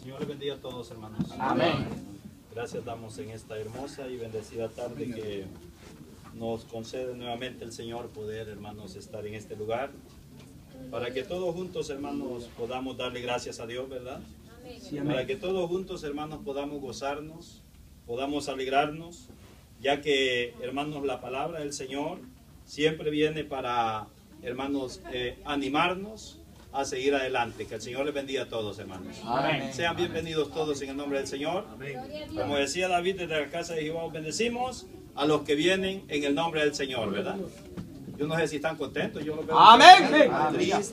Señor les bendiga a todos, hermanos. Amén. Gracias damos en esta hermosa y bendecida tarde que nos concede nuevamente el Señor poder, hermanos, estar en este lugar. Para que todos juntos, hermanos, podamos darle gracias a Dios, ¿verdad? Sí, amén. Para que todos juntos, hermanos, podamos gozarnos, podamos alegrarnos, ya que, hermanos, la palabra del Señor siempre viene para, hermanos, animarnos a seguir adelante. Que el Señor les bendiga a todos, hermanos. Amén. Sean bienvenidos todos en el nombre del Señor. Como decía David, desde la casa de Jehová os bendecimos a los que vienen en el nombre del Señor, ¿verdad? Yo no sé si están contentos, yo los veo Amén. tristes,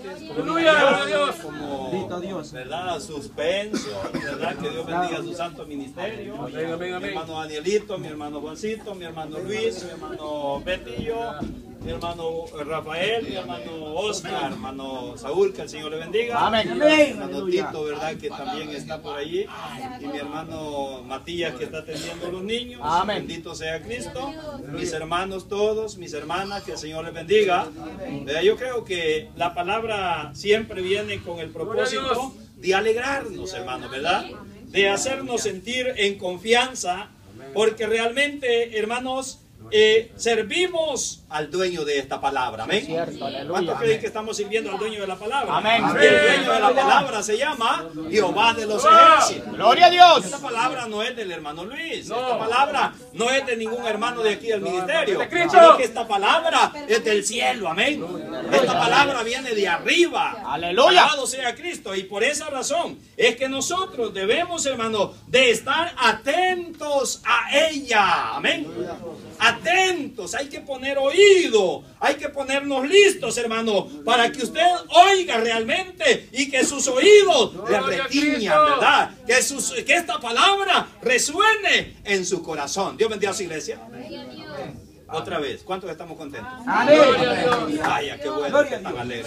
como, ¿verdad? Suspenso, ¿verdad? Que Dios bendiga su santo ministerio. Mi hermano Danielito, mi hermano Juancito, mi hermano Luis, mi hermano Betillo, mi hermano Rafael, mi hermano Oscar, hermano Saúl, que el Señor le bendiga. Amén. Mi hermano Tito, ¿verdad? Que también está por allí. Y mi hermano Matías, que está atendiendo a los niños. Amén. Bendito sea Cristo. Mis hermanos todos, mis hermanas, que el Señor les bendiga. Yo creo que la palabra siempre viene con el propósito de alegrarnos, hermanos, ¿verdad? De hacernos sentir en confianza, porque realmente, hermanos, servimos al dueño de esta palabra. Amén. ¿Cuántos creen que estamos sirviendo al dueño de la palabra? Amén. Y el dueño de la palabra se llama Jehová de los ejércitos. Gloria a Dios. Esta palabra no es del hermano Luis. Esta palabra no es de ningún hermano de aquí del ministerio. Sino que esta palabra es del cielo. Amén. Esta palabra viene de arriba. Aleluya. Alabado sea Cristo. Y por esa razón es que nosotros debemos, hermano, de estar atentos a ella. Amén. Atentos, hay que poner oído, hay que ponernos listos, hermano, para que usted oiga realmente y que sus oídos le retiñan, ¿verdad? Que esta palabra resuene en su corazón. Dios bendiga a su iglesia. Otra vez, ¿cuántos estamos contentos? Amén. Vaya, qué bueno que están alegres.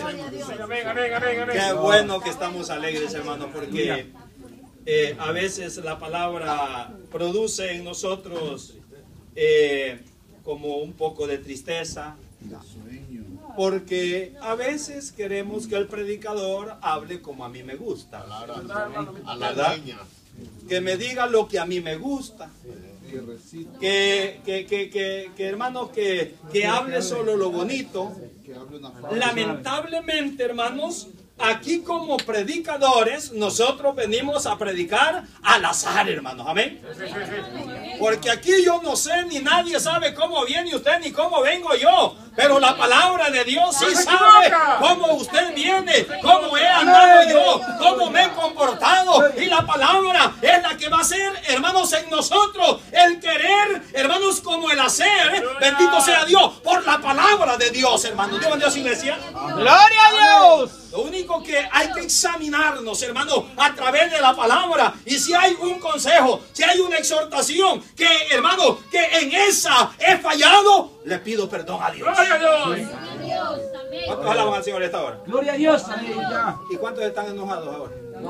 Qué bueno que estamos alegres, hermano, porque a veces la palabra produce en nosotros como un poco de tristeza, porque a veces queremos que el predicador hable como a mí me gusta, ¿verdad? Que me diga lo que a mí me gusta, que hermanos, que hable solo lo bonito. Lamentablemente, hermanos, aquí como predicadores nosotros venimos a predicar al azar, hermanos. Amén. Porque aquí yo no sé, ni nadie sabe cómo viene usted ni cómo vengo yo. Pero la palabra de Dios sí sabe cómo usted viene, cómo he andado yo, cómo me he comportado. Y la palabra es la que va a ser, hermanos, en nosotros el querer, hermanos, como el hacer. Bendito sea Dios por la palabra de Dios, hermanos. Dios bendiga a su iglesia. Gloria a Dios. Lo único que hay que examinarnos, hermano, a través de la palabra. Y si hay un consejo, si hay una exhortación, que, hermano, que en esa he fallado, le pido perdón a Dios. Gloria a Dios. ¿Cuántos alaban al Señor a esta hora? Gloria a Dios. ¿Y cuántos están enojados ahora?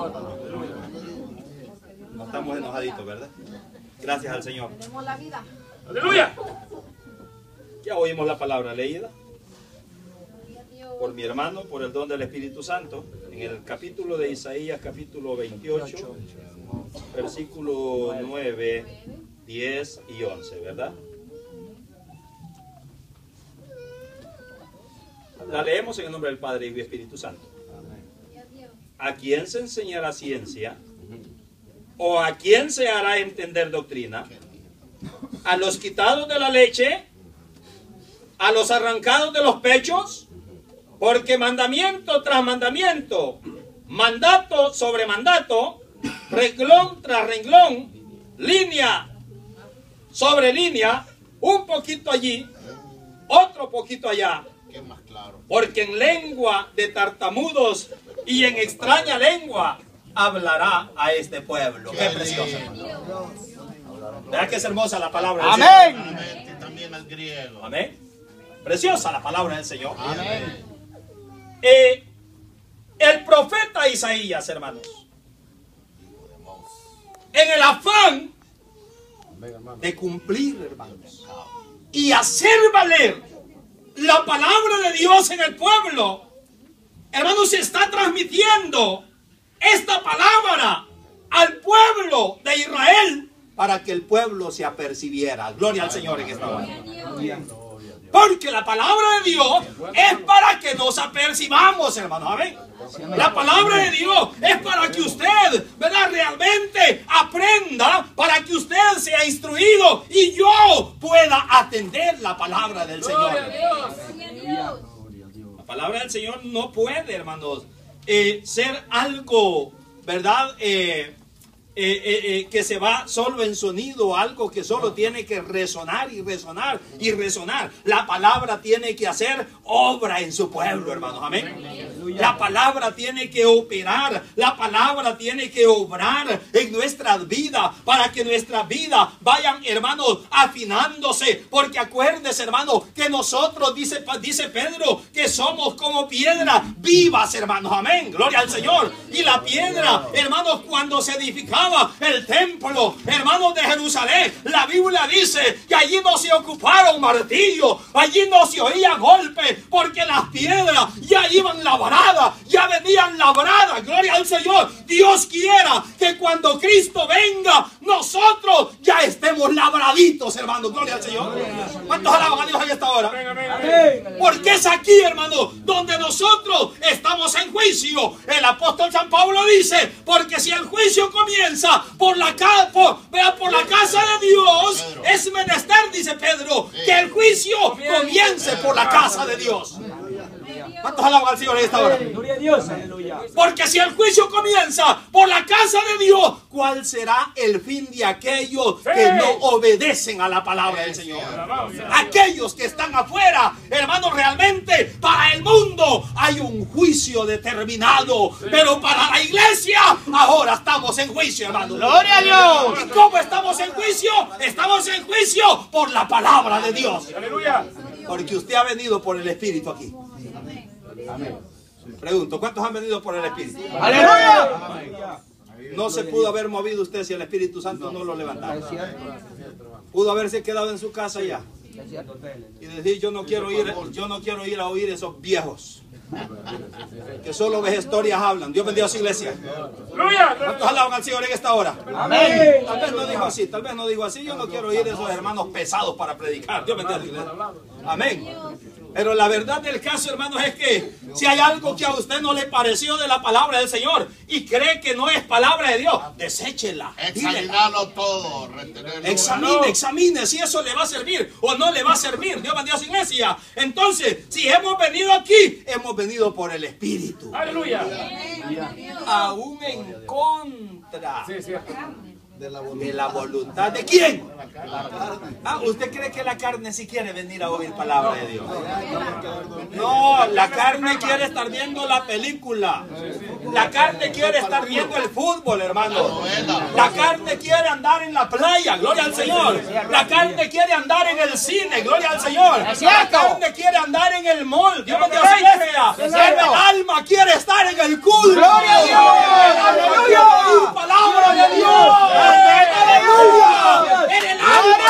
No estamos enojaditos, ¿verdad? Gracias al Señor. Aleluya. Ya oímos la palabra leída por mi hermano, por el don del Espíritu Santo, en el capítulo de Isaías, capítulo 28, versículo 9, 10 y 11, ¿verdad? La leemos en el nombre del Padre, Hijo y Espíritu Santo. ¿A quién se enseñará ciencia? ¿O a quién se hará entender doctrina? ¿A los quitados de la leche? ¿A los arrancados de los pechos? Porque mandamiento tras mandamiento, mandato sobre mandato, renglón tras renglón, línea sobre línea, un poquito allí, otro poquito allá. Porque en lengua de tartamudos y en extraña lengua hablará a este pueblo. Qué precioso. ¿Verdad que es hermosa la palabra del Amén. Señor? También al griego. Amén. Preciosa la palabra del Señor. Amén. El profeta Isaías, hermanos, en el afán de cumplir, hermanos, y hacer valer la palabra de Dios en el pueblo, hermanos, se está transmitiendo esta palabra al para que el pueblo se apercibiera. Gloria al Señor en esta hora. Porque la palabra de Dios es para que nos apercibamos, hermanos. Amén. La palabra de Dios es para que usted, ¿verdad?, realmente aprenda, para que usted sea instruido y yo pueda atender la palabra del Señor. La palabra del Señor no puede, hermanos, ser algo, ¿verdad?, que se va solo en sonido, algo que solo tiene que resonar y resonar y resonar. La palabra tiene que hacer obra en su pueblo, hermanos. Amén. La palabra tiene que operar, la palabra tiene que obrar en nuestras vidas, para que nuestras vidas vayan, hermanos, afinándose. Porque acuérdense, hermanos, que nosotros, dice Pedro, que somos como piedras vivas, hermanos. Amén. Gloria al Señor. Y la piedra, hermanos, cuando se edificaba el templo, hermanos, de Jerusalén, la Biblia dice que allí no se ocuparon martillo, allí no se oía golpe, porque las piedras ya iban labradas, ya venían labradas. Gloria al Señor. Dios quiera que cuando Cristo venga, nosotros ya estemos labraditos, hermanos. Gloria al Señor. ¿Cuántos alaban a Dios en esta hora? Porque es aquí, hermanos, donde nosotros estamos en juicio. El apóstol San Pablo dice, porque si el juicio comienza por la casa de Dios, es menester, dice Pedro, que el juicio comience por la casa de Dios. ¿Cuántos alaban al Señor en esta hora? Gloria a Dios, aleluya. Porque si el juicio comienza por la casa de Dios, ¿cuál será el fin de aquellos que no obedecen a la palabra del Señor? Aquellos que están afuera, hermanos, realmente para el mundo hay un juicio determinado, pero para la iglesia ahora estamos en juicio, hermanos. Gloria a Dios. ¿Y cómo estamos en juicio? Estamos en juicio por la palabra de Dios. Aleluya. Porque usted ha venido por el Espíritu aquí. Amén. Pregunto, ¿cuántos han venido por el Espíritu? Aleluya. No se pudo haber movido usted si el Espíritu Santo no lo levantaba. Pudo haberse quedado en su casa ya y decir, yo no quiero ir a oír esos viejos que solo vejestorias hablan. Dios bendiga a su iglesia. ¿Cuántos alaban al Señor en esta hora? Amén. Tal vez no dijo así, yo no quiero oír esos hermanos pesados para predicar. Dios bendiga a su iglesia. Amén. Pero la verdad del caso, hermanos, es que si hay algo que a usted no le pareció de la palabra del Señor y cree que no es palabra de Dios, deséchela. Examinarlo todo. Examine si eso le va a servir o no le va a servir. Dios bendiga a su iglesia. Entonces, si hemos venido aquí, hemos venido por el Espíritu. Aleluya. Aún en contra de la voluntad de quién. ¿Usted cree que la carne sí quiere venir a oír palabra de Dios? No, la carne quiere estar viendo la película. La carne quiere estar viendo el fútbol, hermano. La carne quiere andar en la playa, gloria al Señor. La carne quiere andar en el cine, gloria al Señor. La carne quiere andar en el mall. Dios bendiga a su iglesia. El alma quiere estar en el culto. Gloria a Dios. Aleluya. Palabra de Dios. ¡Aleluya! En el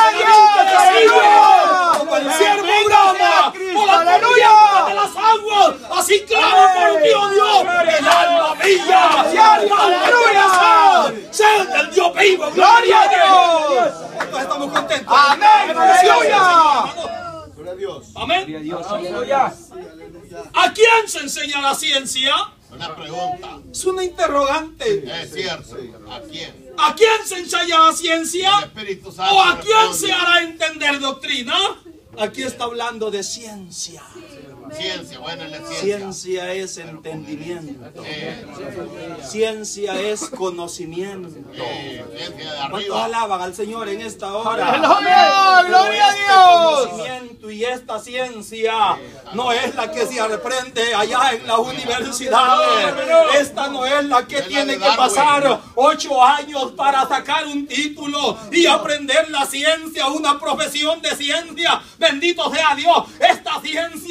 alma, como el siervo brama por la corriente de las aguas, así clamo por ti, oh Dios, el alma mía. ¡Aleluya! ¡Sed del Dios vivo! ¡Gloria a Dios! ¿Cuántos estamos contentos? Amén. ¡Aleluya! Gloria a Dios. Amén. Aleluya. ¿A quién se enseña la ciencia? Una pregunta. Es una interrogante. Es cierto. ¿A quién? ¿A quién se enseña la ciencia? El Espíritu Santo ¿O a quién responde. se hará entender doctrina? Aquí está hablando de ciencia. Ciencia, bueno, es la ciencia. Ciencia es entendimiento. Ciencia es conocimiento. Ciencia de ¿Cuántos arriba. alaban al Señor en esta hora? Aleluya. Gloria a Este Dios. conocimiento y esta ciencia no es la que se aprende allá en las universidades. Esta no es la que tiene que pasar 8 años para sacar un título y aprender la ciencia, una profesión de ciencia. Bendito sea Dios. Esta ciencia es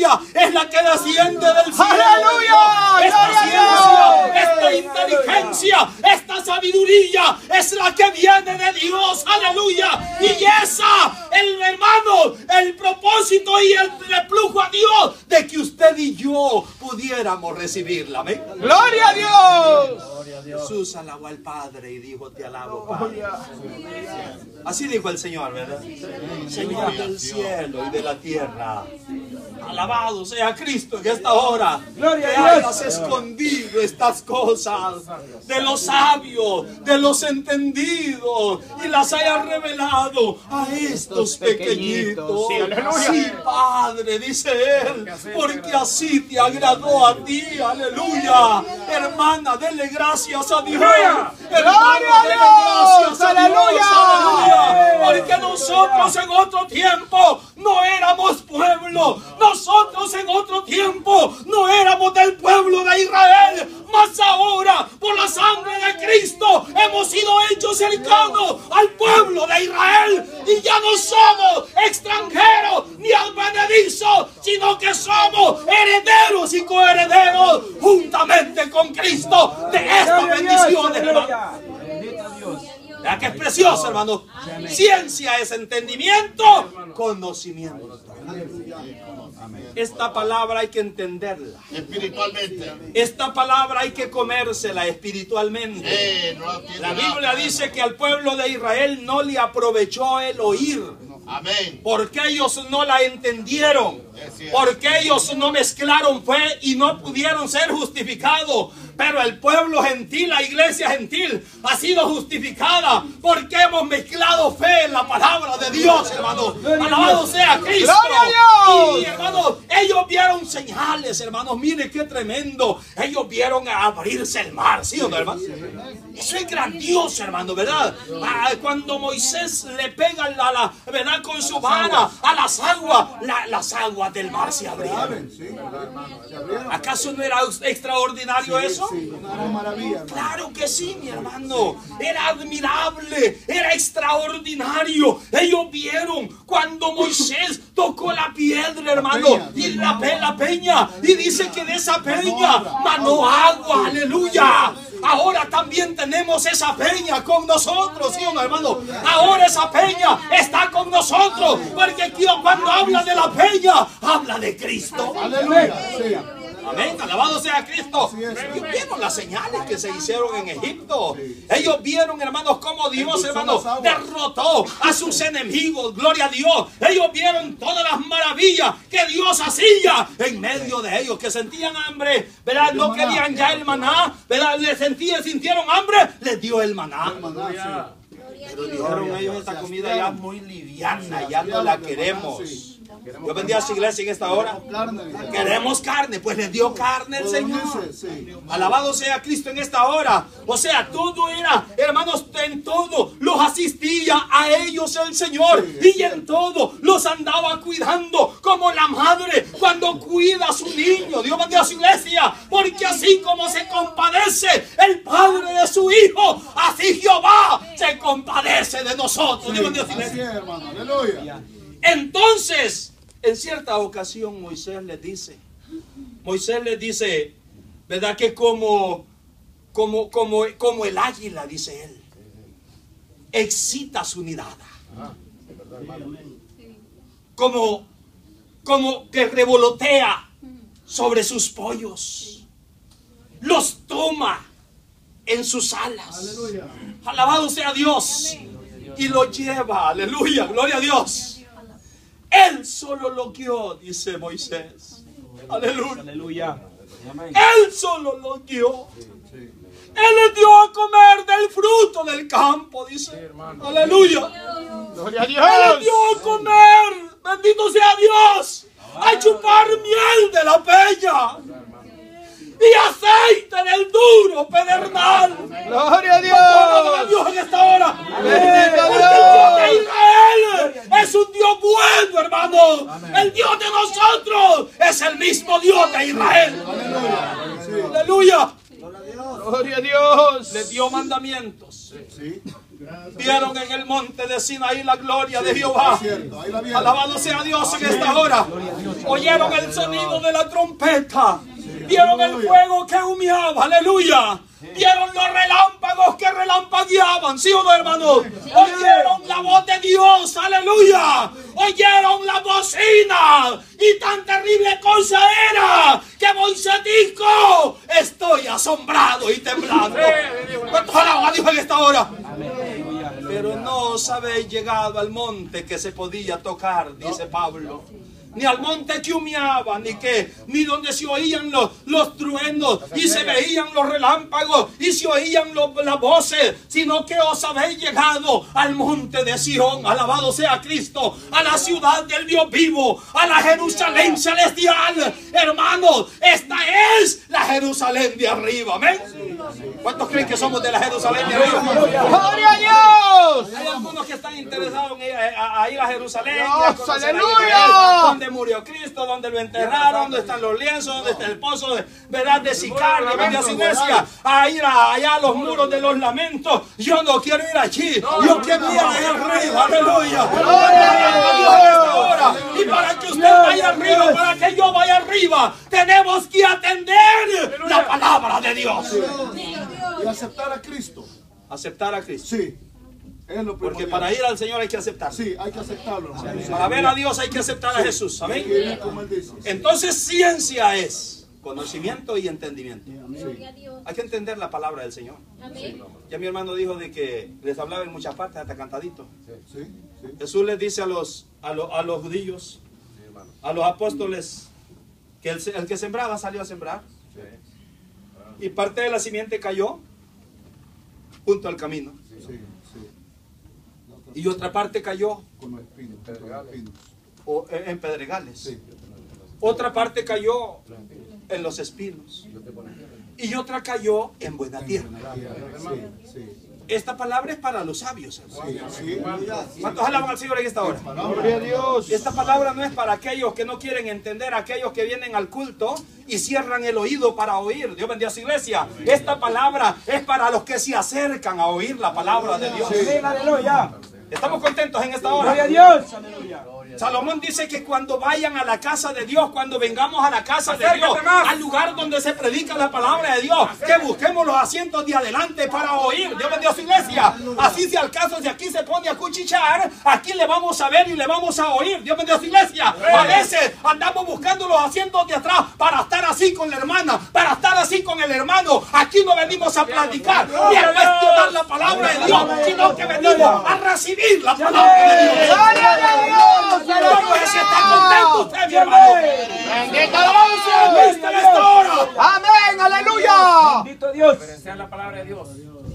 es la que desciende del cielo. ¡Aleluya! Esta ¡Gloria a ciencia, Dios! esta inteligencia, esta sabiduría es la que viene de Dios. Aleluya. Y esa, el hermano, el propósito y el reflujo a Dios de que usted y yo pudiéramos recibirla. ¿Amén? ¡Gloria a Dios! Jesús alabó al Padre y dijo: te alabo, Padre. Así dijo el Señor, ¿verdad? Señor del cielo y de la tierra, alabado sea Cristo en esta hora. Gloria Que a Dios. hayas escondido estas cosas de los sabios, de los entendidos, y las hayas revelado a estos pequeñitos. Sí, aleluya. Sí, Padre, dice él, porque así te agradó a ti. Aleluya. Hermana, dele gracias a Dios. Aleluya. Hermano, Gloria a dele Dios. gracias a Dios. Aleluya. Aleluya. Porque nosotros en otro tiempo no éramos pueblo. Nosotros en otro tiempo no éramos del pueblo de Israel. Mas ahora, por la sangre de Cristo, hemos sido hechos cercanos al pueblo de Israel. Y ya no somos extranjeros ni advenedizos, sino que somos herederos y coherederos juntamente con Cristo de estas bendiciones, hermano. ¿Verdad que es precioso, hermano? Ciencia es entendimiento, conocimiento. Esta palabra hay que entenderla. Espiritualmente. Esta palabra hay que comérsela espiritualmente. No tiene La nada. Biblia dice que al pueblo de Israel no le aprovechó el oír, Amén. porque ellos no la entendieron, Es cierto. porque ellos no mezclaron fe y no pudieron ser justificados. Pero el pueblo gentil, la iglesia gentil, ha sido justificada porque hemos mezclado fe en la palabra de Dios, hermano. Alabado sea Cristo. ¡Gloria a Dios! Y, hermanos, ellos vieron señales, hermanos. Mire qué tremendo. Ellos vieron abrirse el mar, ¿sí o no, hermano? Eso es grandioso, hermano, ¿verdad? Cuando Moisés le pega ¿verdad? Con su vara a las aguas del mar se abrieron. ¿Acaso no era extraordinario eso? Claro que sí, mi hermano. Era admirable, era extraordinario. Ellos vieron cuando Moisés tocó la piedra, hermano, y la peña, y dice que de esa peña manó agua. Aleluya. Ahora también tenemos esa peña con nosotros, ¿sí o no, hermano? Ahora esa peña está con nosotros, porque cuando habla de la peña, habla de Cristo. Aleluya. Amén, alabado sea Cristo. Ellos vieron las señales que se hicieron en Egipto. Ellos vieron, hermanos, cómo Dios, hermanos, derrotó a sus enemigos. Gloria a Dios. Ellos vieron todas las maravillas que Dios hacía en medio de ellos, que sentían hambre, ¿verdad? No querían ya el maná, ¿verdad? Sintieron hambre, les dio el maná. Pero dijeron ellos, esta comida ya es muy liviana, ya no la queremos. Yo vendía a su iglesia en esta hora. Queremos carne, pues les dio carne el Señor. Alabado sea Cristo en esta hora. O sea, todo era, hermanos, en todo los asistía a ellos el Señor. Y en todo los andaba cuidando, como la madre cuando cuida a su niño. Dios bendiga a su iglesia, porque así como se compadece el padre de su hijo, así Jehová se compadece de nosotros. Dios bendiga a su iglesia. Entonces, en cierta ocasión Moisés les dice, ¿verdad? Que como el águila, dice él, excita su mirada. Como que revolotea sobre sus pollos. Los toma en sus alas. Alabado sea Dios. Y lo lleva, aleluya, gloria a Dios. Él solo lo guió, dice Moisés. Aleluya. Él solo lo guió. Él les dio a comer del fruto del campo, dice. Aleluya. Gloria a Él les dio a comer, bendito sea Dios, a chupar miel de la peña y aceite del duro pedernal. Gloria a Dios. Dios. En esta hora. Bendito Porque Dios. el Dios de Israel es un Dios bueno, hermano. El Dios de nosotros es el mismo Dios de Israel. Aleluya. Gloria a Dios. Les dio mandamientos. Sí. Vieron en el monte de Sinaí la gloria de Jehová. Es cierto, ahí la vieron. Alabado sea Dios en esta hora. Oyeron el sonido de la trompeta. Vieron el fuego que humeaba. Aleluya. Vieron los relámpagos que relampagueaban. ¿Sí o no, hermanos? Oyeron la voz de Dios. Aleluya. Oyeron la bocina. Y tan terrible cosa era que Moisés dijo: estoy asombrado y temblando. ¿Cuántos alaban a Dios en esta hora? Pero no os habéis llegado al monte que se podía tocar, dice Pablo. Ni al monte que humeaba, ni donde se oían los truenos y se veían los relámpagos y se oían las voces, sino que os habéis llegado al monte de Sión. Alabado sea Cristo, a la ciudad del Dios vivo, a la Jerusalén celestial. Hermanos, esta es la Jerusalén de arriba. Amén. ¿Cuántos creen que somos de la Jerusalén de arriba? ¡Gloria a Dios! Hay algunos que están interesados en ir a Jerusalén. Dios, a aleluya. donde murió Cristo, donde lo enterraron, donde están los lienzos, donde está el pozo de Sicar, de la iglesia, a ir allá a los muros de los lamentos. Yo no quiero ir allí, yo quiero ir allá arriba. Aleluya. Y para que usted vaya arriba, para que yo vaya arriba, tenemos que atender la palabra de Dios. Y aceptar a Cristo. Aceptar a Cristo. Sí. Es lo Porque primordial. para ir al Señor hay que aceptar. Sí, hay que aceptarlo, hermano. Para ver a Dios hay que aceptar a Jesús. Hay que Amén. ir como Él dice. Entonces ciencia es conocimiento y entendimiento. Gloria a Dios. Hay que entender la palabra del Señor. Amén. Ya mi hermano dijo de que les hablaba en muchas partes, hasta cantadito. Sí, sí. Jesús les dice a los judíos, a los apóstoles, que el que sembraba salió a sembrar. Y parte de la simiente cayó junto al camino. Sí, sí. Y otra parte cayó Con los espinos. Con los espinos. en pedregales. Sí. Otra parte cayó en los espinos. Y otra cayó en buena tierra. Sí, sí. Esta palabra es para los sabios, hermano. Sí, sí. ¿Cuántos alaban al Señor en esta hora? Gloria a Dios. Esta palabra no es para aquellos que no quieren entender, aquellos que vienen al culto y cierran el oído para oír. Dios bendiga a su iglesia. Esta palabra es para los que se acercan a oír la palabra de Dios. Aleluya. ¿Estamos contentos en esta hora? Gloria a Dios. Aleluya. Salomón dice que cuando vayan a la casa de Dios, cuando vengamos a la casa de Acércate Dios, más. al lugar donde se predica la palabra de Dios, que busquemos los asientos de adelante para oír. Dios bendiga a su iglesia. Así si al caso, si aquí se pone a cuchichear, aquí le vamos a ver y le vamos a oír. Dios bendiga a su iglesia. A veces andamos buscando los asientos de atrás para estar así con la hermana, para estar así con el hermano. Aquí no venimos a platicar ni a cuestionar la palabra de Dios, sino que venimos a recibir la palabra de Dios. ¡Gloria a Dios! Yo no sé si está contento usted, mi hermano. ¡Bendito Dios! ¿Viste en esta hora? ¡Amén! ¡Aleluya! Bendito Dios. Sea la palabra de Dios.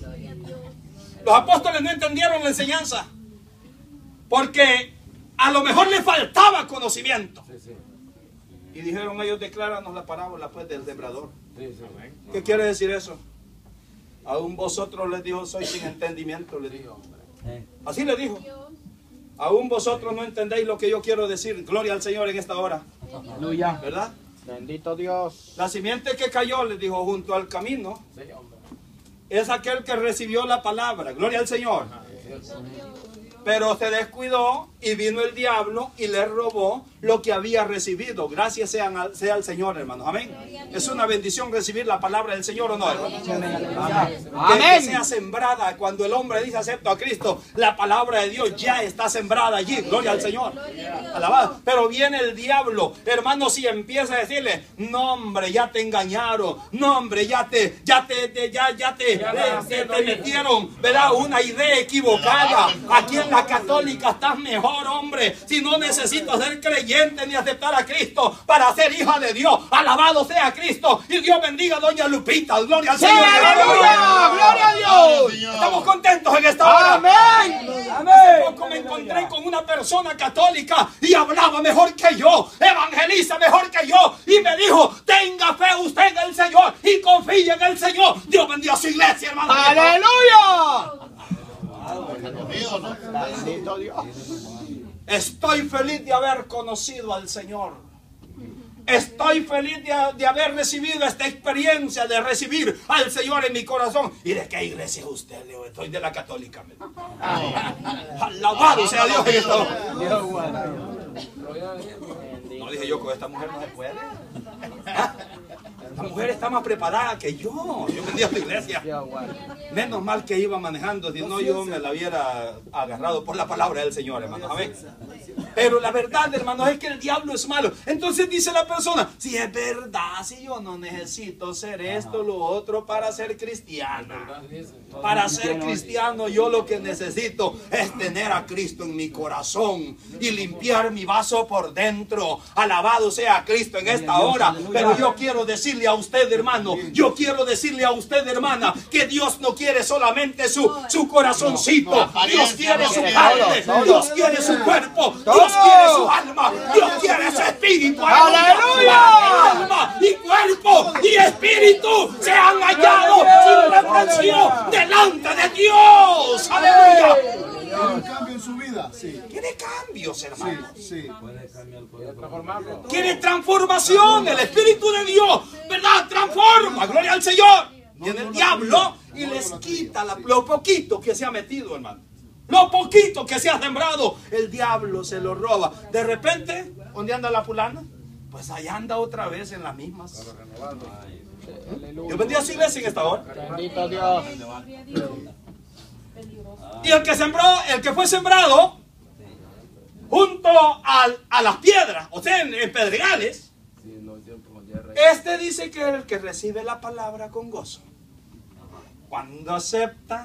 Los apóstoles no entendieron la enseñanza porque a lo mejor les faltaba conocimiento. Y dijeron ellos: decláranos la parábola pues del sembrador. ¿Qué quiere decir eso? Aún vosotros, les dijo, sois sin entendimiento, les dijo. Así le dijo. Aún vosotros no entendéis lo que yo quiero decir. Gloria al Señor en esta hora. Aleluya. ¿Verdad? Bendito Dios. La simiente que cayó, les dijo, junto al camino, es aquel que recibió la palabra. Gloria al Señor. Pero se descuidó y vino el diablo y le robó lo que había recibido. Gracias sea al Señor, hermanos. Amén. Es una bendición recibir la palabra del Señor, ¿o no, hermanos? Que sea sembrada. Cuando el hombre dice acepto a Cristo, la palabra de Dios ya está sembrada allí. Gloria al Señor. Alabado. Pero viene el diablo, hermanos, y empieza a decirle: no, hombre, ya te engañaron. No, hombre, ya te metieron, ¿verdad?, una idea equivocada. Aquí en la católica estás mejor, hombre. Si no necesitas ser creyente ni aceptar a Cristo para ser hija de Dios. Alabado sea Cristo. Y Dios bendiga a doña Lupita. Gloria al ¡Sí, Señor. aleluya! ¡Gloria a Dios! Estamos contentos en esta hora. ¡Amén! Hace poco me encontré con una persona católica y hablaba mejor que yo, evangeliza mejor que yo, y me dijo: tenga fe usted en el Señor y confíe en el Señor. Dios bendiga a su iglesia, hermano. ¡Aleluya! Bendito Dios. Estoy feliz de haber conocido al Señor. Estoy feliz de haber recibido esta experiencia, de recibir al Señor en mi corazón. ¿Y de qué iglesia es usted? Le digo, estoy de la católica. Alabado sea Dios en esta hora. No dije yo, con esta mujer no se puede. Esta mujer está más preparada que yo. Yo vendí a esta iglesia. Menos mal que iba manejando, si no yo me la hubiera agarrado por la palabra del Señor, hermanos. Amén. Pero la verdad, hermanos, es que el diablo es malo. Entonces dice la persona, si es verdad, si yo no necesito ser esto, lo otro para ser cristiana. Para ser cristiano yo lo que necesito es tener a Cristo en mi corazón y limpiar mi vaso por dentro. Alabado sea Cristo en esta hora. Pero yo quiero decirle a usted, hermano, yo quiero decirle a usted, hermana, que Dios no quiere solamente su corazoncito. Dios quiere su carne, Dios quiere su cuerpo, Dios quiere su alma, Dios quiere su espíritu. ¡Aleluya! Alma y cuerpo y espíritu se han hallado sin reprensión delante de Dios. Aleluya. ¿Quiere un cambio en su vida? Sí. Quiere cambios, hermano. Sí. Quiere transformación. El Espíritu de Dios, ¿verdad? Transforma. Gloria al Señor. Viene el diablo y les quita lo poquito que se ha metido, hermano. Lo poquito que se ha sembrado, el diablo se lo roba. De repente, ¿dónde anda la fulana? Pues allá anda otra vez en las mismas. Dios bendiga a su iglesia en esta hora. Bendito Dios. Y el que fue sembrado junto a las piedras, o sea, en pedregales, este dice que el que recibe la palabra con gozo, cuando acepta,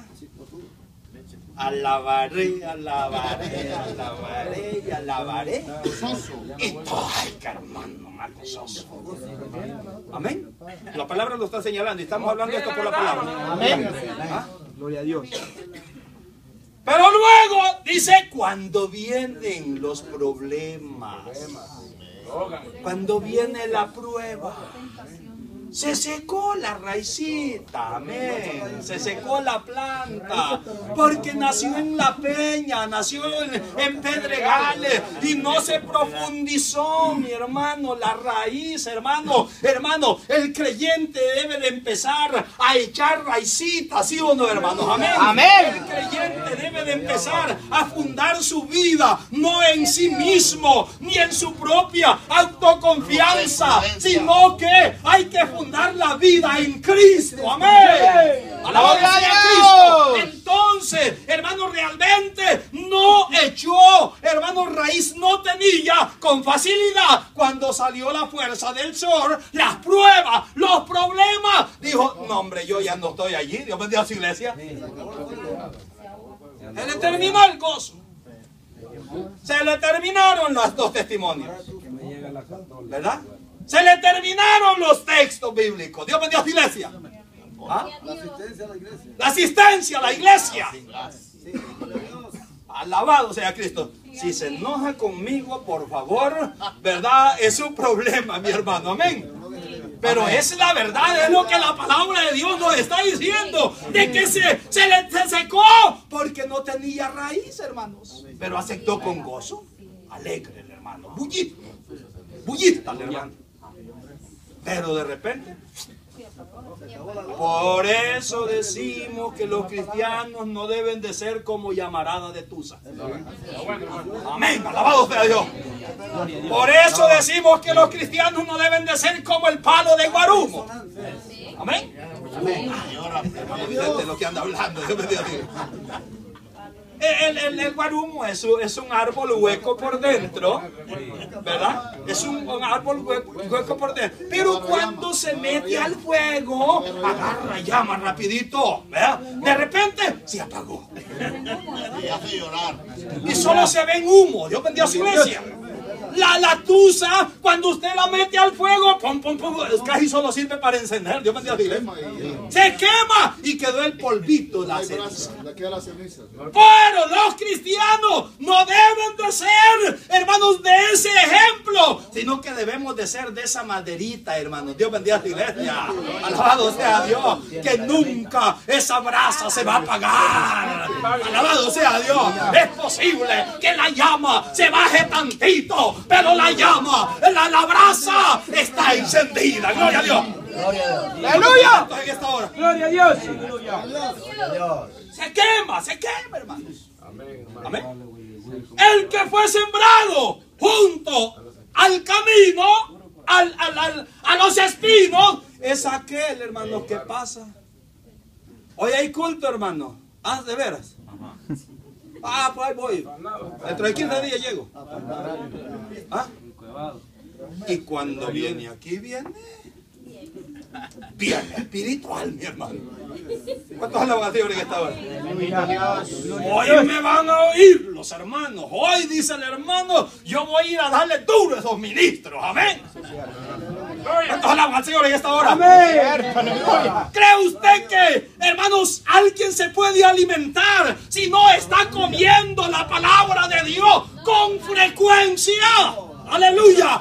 alabaré, alabaré, alabaré y alabaré. Y todo, ay, que hermano más gozoso. Amén. La palabra lo está señalando y estamos hablando de esto por la palabra. Amén. ¿Ah? Gloria a Dios. Pero luego dice, cuando vienen los problemas, cuando viene la prueba, se secó la raicita, amén, se secó la planta, porque nació en la peña, nació en pedregales y no se profundizó, mi hermano, la raíz, hermano, el creyente debe de empezar a echar raicita, ¿sí o no, hermanos? Amén. Amén. El creyente debe de empezar a fundar su vida, no en sí mismo, ni en su propia autoconfianza, sino que hay que fundar la vida en Cristo. Amén. Alabado sea Cristo. Entonces, hermano, realmente no echó, hermano, raíz no tenía con facilidad. Cuando salió la fuerza del sol, las pruebas, los problemas, dijo, no hombre, yo ya no estoy allí. Dios bendiga a su iglesia. Se le terminó el gozo. Se le terminaron los dos testimonios, ¿verdad? Se le terminaron los textos bíblicos. Dios bendiga a su iglesia. ¿Ah? La asistencia a la iglesia. Alabado sea Cristo. Si se enoja conmigo, por favor, ¿verdad? Es un problema, mi hermano. Amén. Pero es la verdad, es lo que la palabra de Dios nos está diciendo. De que se secó porque no tenía raíz, hermanos. Pero aceptó con gozo. Alegre el hermano. Bullita el hermano. Pero de repente, por eso decimos que los cristianos no deben de ser como llamarada de tusa. Amén, alabado sea Dios. Por eso decimos que los cristianos no deben de ser como el palo de Guarumo. Amén. Evidente lo que anda hablando. Dios bendiga a Dios. El guarumo es un árbol hueco por dentro, ¿verdad? Es un árbol hueco por dentro. Pero cuando se mete al fuego, agarra llama rapidito, ¿verdad? De repente se apagó. Y hace llorar. Y solo se ve en humo. Dios bendiga a su iglesia. La tusa, cuando usted la mete al fuego, pum, pum, pum, casi solo sirve para encender. Dios bendiga a su iglesia. Se quema y quedó el polvito de la ceniza. Pero los cristianos no deben de ser, hermanos, de ese ejemplo, sino que debemos de ser de esa maderita, hermanos. Dios bendiga a su iglesia. Alabado sea Dios. Que nunca esa brasa se va a apagar. Alabado sea Dios. Es posible que la llama se baje tantito, pero la llama, la brasa está encendida. Gloria a Dios. ¡Aleluya! En esta hora. ¡Gloria a Dios! Se quema, hermanos. Amén. El que fue sembrado junto al camino, a los espinos, es aquel, hermano, que pasa. Hoy hay culto, hermano. Ah, de veras. Ah, pues ahí voy. Dentro de 15 días llego. ¿Ah? Y cuando viene aquí, viene espiritual, mi hermano. ¿Cuántos alaban a Dios en esta hora? Hoy me van a oír los hermanos. Hoy dice el hermano, yo voy a ir a darle duro a esos ministros. Amén. ¿Cuántos alaban al Señor en esta hora? Amén. ¿Cree usted que, hermanos, alguien se puede alimentar si no está comiendo la palabra de Dios con frecuencia? Aleluya.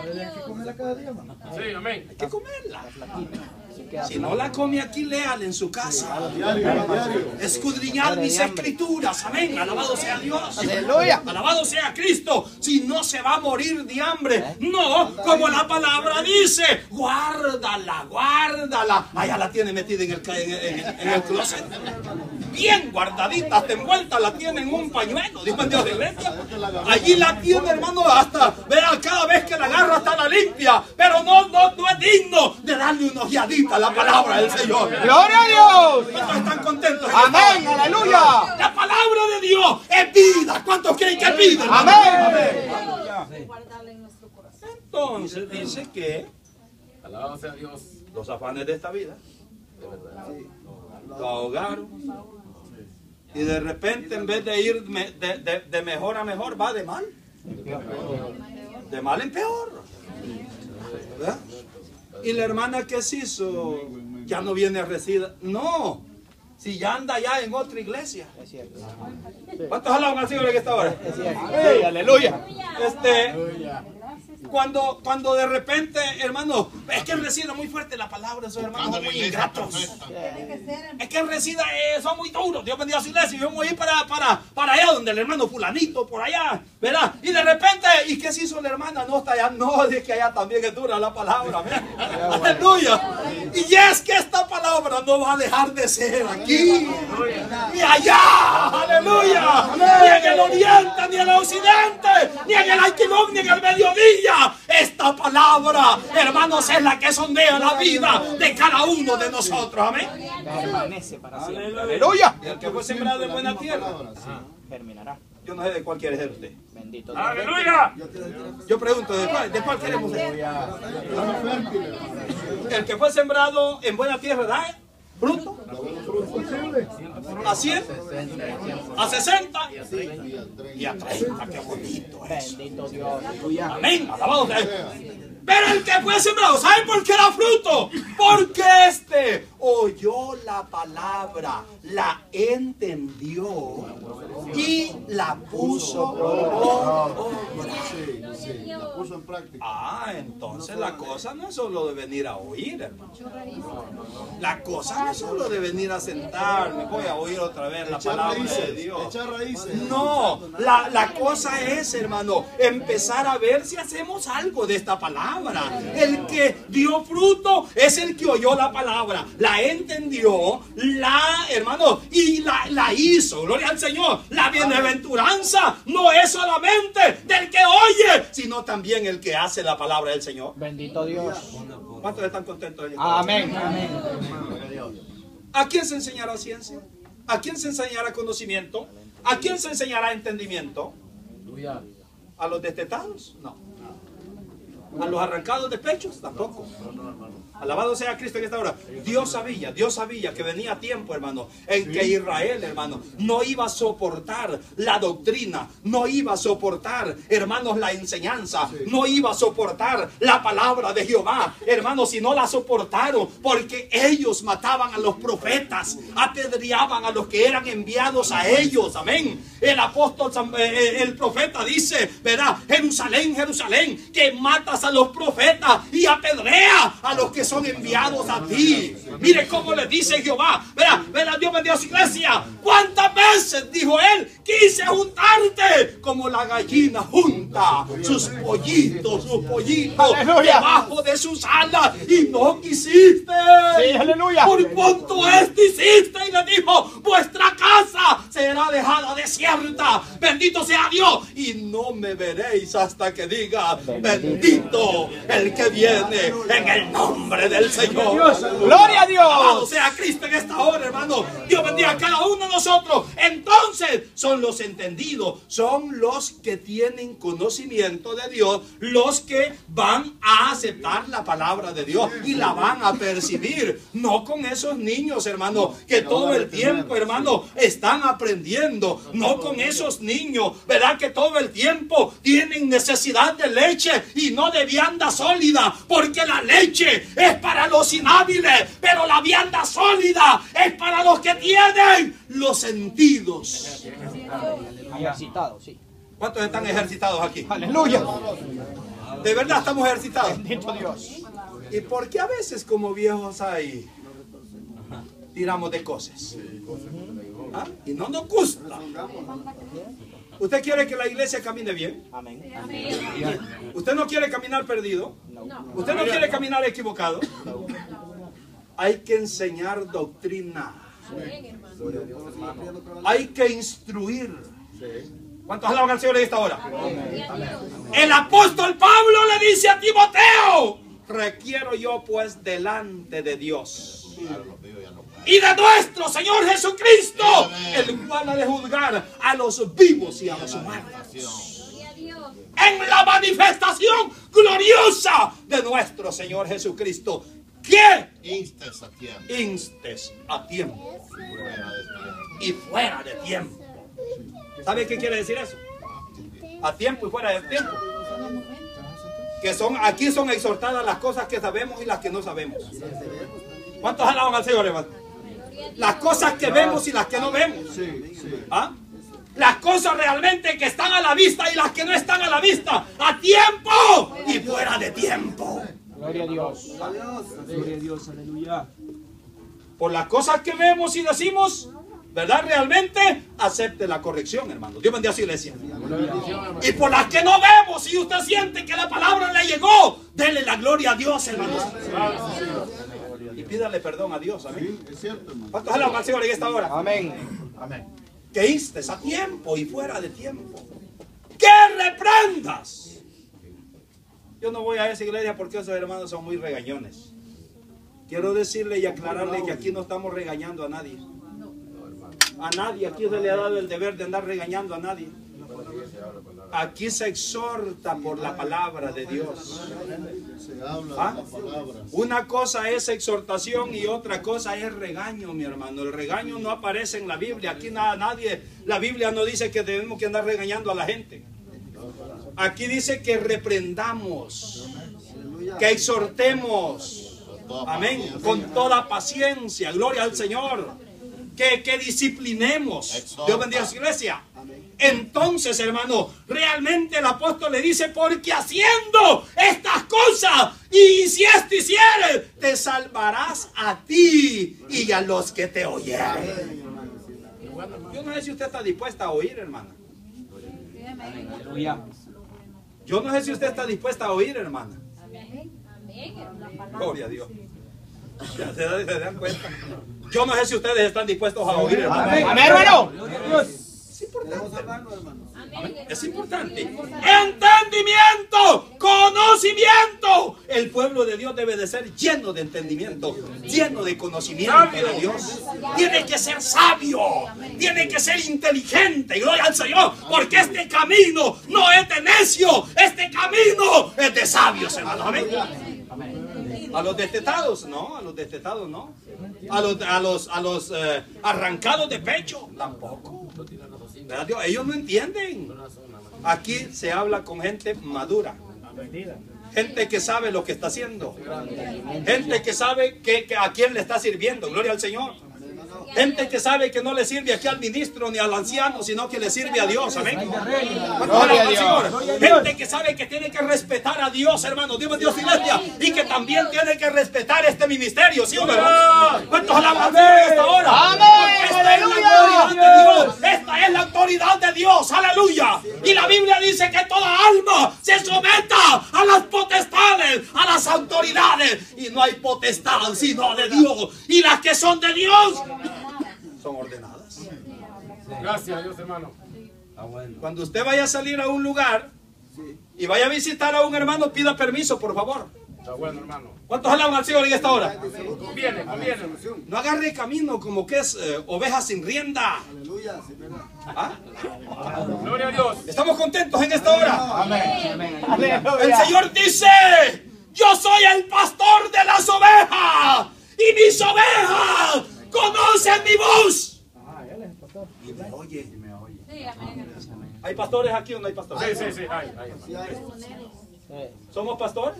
Sí, amén. Hay que comerla. Si no la come aquí, léala en su casa. Escudriñad mis escrituras. Amén. Alabado sea Dios. Aleluya. Alabado sea Cristo. Si no se va a morir de hambre. No, como la palabra dice. Guárdala, guárdala. Allá la tiene metida en el closet. Bien guardadita, hasta envuelta, la tiene en un pañuelo. Dios bendiga la iglesia. Allí la tiene, hermano, hasta, vea, cada vez que la agarra está la limpia. Pero no es digno de darle una ojeadita a la palabra del Señor. ¡Gloria a Dios! ¿Cuántos están contentos? ¡Amén! ¡Aleluya! La palabra de Dios es vida. ¿Cuántos creen que es vida? ¡Amén! Entonces dice que Alabado sea Dios. los afanes de esta vida lo ahogaron. Y de repente, en vez de ir de mejor a mejor, va de mal. De mal en peor. ¿Verdad? Y la hermana, ¿qué se hizo? Ya no viene a residir. No. Si ya anda ya en otra iglesia. ¿Cuántos alaban al Señor en esta hora? Sí, aleluya. Cuando de repente, hermano, es que resida muy fuerte la palabra, esos hermanos son muy ingratos. Es que resida, son muy duros. Dios bendiga a su iglesia. Y yo voy a ir para allá donde el hermano fulanito, por allá, ¿verdad? Y de repente, ¿y qué se hizo la hermana? No, está allá, no, es que allá también es dura la palabra. Aleluya. Y es que esta palabra no va a dejar de ser aquí ni allá. Aleluya. Ni en el oriente, ni en el occidente, ni en el alquilón, ni en el mediodía. Esta palabra, hermanos, es la que sondea la vida de cada uno de nosotros. Amén. Permanece para siempre. Aleluya. Y el que fue sembrado en buena tierra, Germinará. yo no sé de cuál quiere ser usted. Bendito Dios. ¡Aleluya! Yo pregunto, ¿de cuál queremos ser? El que fue sembrado en buena tierra, ¿da fruto? ¿A 100? ¿A 60? Y a 30, qué bonito es. Bendito Dios. Amén, alabado sea. Pero el que fue sembrado, ¿saben por qué da fruto? Porque oyó la palabra, la entendió y la puso por obra. La puso en práctica. Ah, entonces la cosa no es solo de venir a oír, hermano. La cosa no es solo de venir a sentarme, voy a oír otra vez la palabra de Dios. Echar raíces. No, la cosa es, hermano, empezar a ver si hacemos algo de esta palabra. El que dio fruto es el que oyó la palabra, la entendió, hermano, y la hizo. Gloria al Señor. La bienaventuranza no es solamente del que oye, sino también el que hace la palabra del Señor. Bendito Dios. ¿Cuántos están contentos? Amén. ¿A quién se enseñará ciencia? ¿A quién se enseñará conocimiento? ¿A quién se enseñará entendimiento? ¿A los destetados? No. ¿A los arrancados de pechos? Tampoco. Alabado sea Cristo en esta hora. Dios sabía que venía tiempo, hermano, en que Israel, hermano, no iba a soportar la doctrina, no iba a soportar, hermanos, la enseñanza, no iba a soportar la palabra de Jehová, hermanos, si no la soportaron, porque ellos mataban a los profetas, apedreaban a los que eran enviados a ellos, amén. El apóstol, el profeta dice, ¿verdad? Jerusalén, Jerusalén, que matas a los profetas y apedrea a los que son enviados a ti. Mire cómo le dice Jehová. Verá, Dios bendiga a su iglesia. ¿Cuántas veces, dijo él, quise juntarte como la gallina junta sus pollitos, ¡Aleluya! debajo de sus alas, y no quisiste? Sí, aleluya. Por cuanto esto hiciste, y le dijo, vuestra casa será dejada desierta. Bendito sea Dios, y no me veréis hasta que diga, bendito el que viene en el nombre del Señor. ¡Gloria a Dios! Alabado sea Cristo en esta hora, hermano. Dios bendiga a cada uno de nosotros. Entonces son los entendidos, son los que tienen conocimiento de Dios, los que van a aceptar la palabra de Dios y la van a percibir. No con esos niños, hermano, que todo el tiempo, hermano, están aprendiendo. No con esos niños, ¿verdad? Que todo el tiempo tienen necesidad de leche y no de vianda sólida, porque la leche es para los inhábiles, pero la vianda sólida es para los que tienen los sentidos. Ejercitado, sí. ¿Cuántos están ejercitados aquí? Aleluya. ¿De verdad estamos ejercitados? Bendito Dios. ¿Y por qué a veces como viejos ahí tiramos de cosas? ¿Ah? Y no nos gusta. ¿Usted quiere que la iglesia camine bien? Amén. ¿Usted no quiere caminar perdido? ¿Usted no quiere caminar equivocado? Hay que enseñar doctrina. Hay que instruir. ¿Cuántos alaban al Señor en esta hora? El apóstol Pablo le dice a Timoteo, requiero yo pues delante de Dios y de nuestro Señor Jesucristo, el cual ha de juzgar a los vivos y a los muertos en la manifestación gloriosa de nuestro Señor Jesucristo, que Instes a tiempo. instes a tiempo Fuera de tiempo. y fuera de tiempo. ¿Sabe qué quiere decir eso? A tiempo y fuera de tiempo. Que aquí son exhortadas las cosas que sabemos y las que no sabemos. ¿Cuántos alaban al Señor, hermano? Las cosas que vemos y las que no vemos. ¿Ah? Las cosas realmente que están a la vista y las que no están a la vista. A tiempo y fuera de tiempo. Gloria a Dios. Gloria a Dios, aleluya. Por las cosas que vemos y decimos, ¿verdad? Realmente acepte la corrección, hermano. Dios bendiga a su iglesia. Y por las que no vemos, y usted siente que la palabra le llegó, dele la gloria a Dios, hermano. Y pídale perdón a Dios. Amén. Es cierto, hermano. ¿Cuántos alaban al Señor en esta hora? Amén. Que instes a tiempo y fuera de tiempo. Que reprendas. Yo no voy a esa iglesia porque esos hermanos son muy regañones. Quiero decirle y aclararle que aquí no estamos regañando a nadie. A nadie, aquí se le ha dado el deber de andar regañando a nadie. Aquí se exhorta por la palabra de Dios. Se habla ¿Ah? de la palabra. Una cosa es exhortación y otra cosa es regaño, mi hermano. El regaño no aparece en la Biblia. Aquí nadie, la Biblia no dice que debemos que andar regañando a la gente. Aquí dice que reprendamos, que exhortemos, amén, con toda paciencia, gloria al Señor, que disciplinemos. Dios bendiga a su iglesia. Entonces, hermano, realmente el apóstol le dice, porque haciendo estas cosas, y si esto hicieres, te salvarás a ti y a los que te oyeren. Yo no sé si usted está dispuesta a oír, hermana. Aleluya. Yo no sé si usted está dispuesta a oír, hermana. Gloria a Dios. Ya se dan cuenta. Yo no sé si ustedes están dispuestos a oír, hermano. Amén, hermano. Es importante, hermano. Es importante. Entendimiento, conocimiento. El pueblo de Dios debe de ser lleno de entendimiento, lleno de conocimiento de Dios. Tiene que ser sabio, tiene que ser inteligente, gloria al Señor, porque este camino no es de necio, este camino es de sabios, hermano. Amén. A los destetados, no, a los destetados, no. A los arrancados de pecho, tampoco. ¿Verdad, Dios? Ellos no entienden. Aquí se habla con gente madura. Gente que sabe lo que está haciendo. Gente que sabe a quién le está sirviendo. Gloria al Señor. Gente que sabe que no le sirve aquí al ministro ni al anciano, sino que le sirve a Dios. Amén. Gloria a Dios. Gente que sabe que tiene que respetar a Dios, hermano. Dios, iglesia. Y que también tiene que respetar este ministerio. ¿Sí o no, hermano? ¿Cuántos alaban a Dios esta hora? Amén. Esta es la autoridad de Dios. Esta es la autoridad de Dios. Aleluya. Y la Biblia dice que toda alma se someta a las potestades, a las autoridades. Y no hay potestad sino de Dios. Y las que son de Dios son ordenadas. Gracias a Dios, hermano. Cuando usted vaya a salir a un lugar y vaya a visitar a un hermano, pida permiso, por favor. Está bueno, hermano. ¿Cuántos alaban al Señor en esta hora? Conviene. No agarre camino como que es oveja sin rienda. ¿Ah? Gloria a Dios. ¿Estamos contentos en esta hora? Amén. El Señor dice: yo soy el pastor de las ovejas y mis ovejas conocen mi voz. Y me oye. ¿Hay pastores aquí o no hay pastores? Sí. Ay. ¿Somos pastores?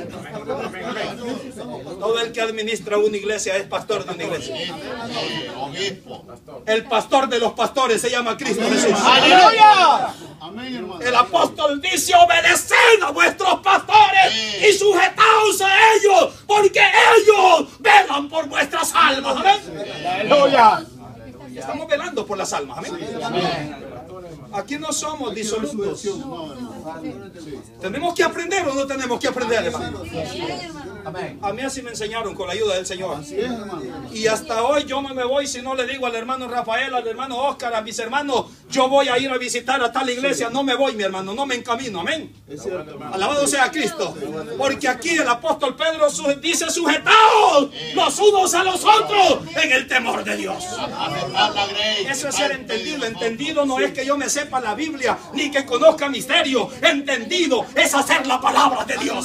Todo el que administra una iglesia es pastor de una iglesia. Obispo. El pastor de los pastores se llama Cristo Jesús. ¡Aleluya! Amén, hermano. El apóstol dice: obedeced a vuestros pastores y sujetaos a ellos, porque ellos velan por vuestras almas. Amén. ¡Aleluya! Estamos velando por las almas. Amén. Aquí no somos disolutos. ¿Tenemos que aprender o no tenemos que aprender, hermano? A mí así me enseñaron con la ayuda del Señor. Y hasta hoy yo no me voy si no le digo al hermano Rafael, al hermano Oscar, a mis hermanos: yo voy a ir a visitar a tal iglesia. No me voy, mi hermano, no me encamino. Amén. Alabado sea Cristo. Porque aquí el apóstol Pedro dice: sujetaos los unos a los otros en el temor de Dios. Eso es ser entendido. Entendido no es que yo me sepa la Biblia ni que conozca misterio. Entendido es hacer la palabra de Dios.